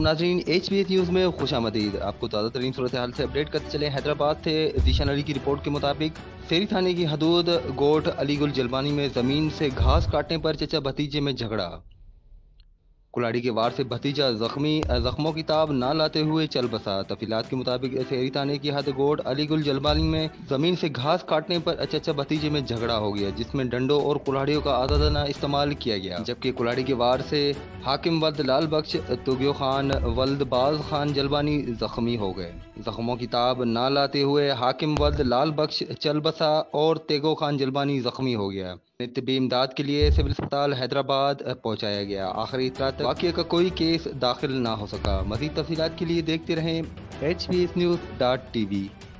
नाजरीन, HBS news में खुश आमदीद। आपको ताज़ा तरीन सूरत हाल से अपडेट करते चले। हैदराबाद से जीशान अली की रिपोर्ट के मुताबिक सेरी थाने की हदूद गोट अलीगुल जलबानी में ज़मीन से घास काटने पर चचा भतीजे में झगड़ा। कुल्हाड़ी के वार से भतीजा जख्मों की ताब ना लाते हुए चल बसा। तफसीलात के मुताबिक सेरी थाने की हद गोट अलीगुल जलबानी में जमीन से घास काटने पर चचा भतीजे में झगड़ा हो गया, जिसमें डंडों और कुल्हाड़ियों का आदाना इस्तेमाल किया गया। जबकि कुल्हाड़ी के वार से हाकिम वल्द लाल बख्श, तुगियो खान वल्द बाज खान जलबानी जख्मी हो गए। जख्मों की ताब ना लाते हुए हाकिम वल्द लाल बख्श चल बसा और तेगो खान जलबानी जख्मी हो गया। तिब्बी इमदाद के लिए सिविल अस्पताल हैदराबाद पहुंचाया गया। आखिरी इत्तला तक वाक़ये का कोई केस दाखिल ना हो सका। मज़ीद तफसीलात के लिए देखते रहें HBSnews.tv।